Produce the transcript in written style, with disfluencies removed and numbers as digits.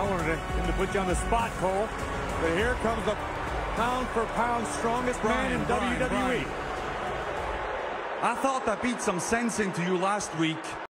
wanted him to put you on the spot, Cole. But here comes the pound-for-pound strongest man in WWE. I thought I beat some sense into you last week.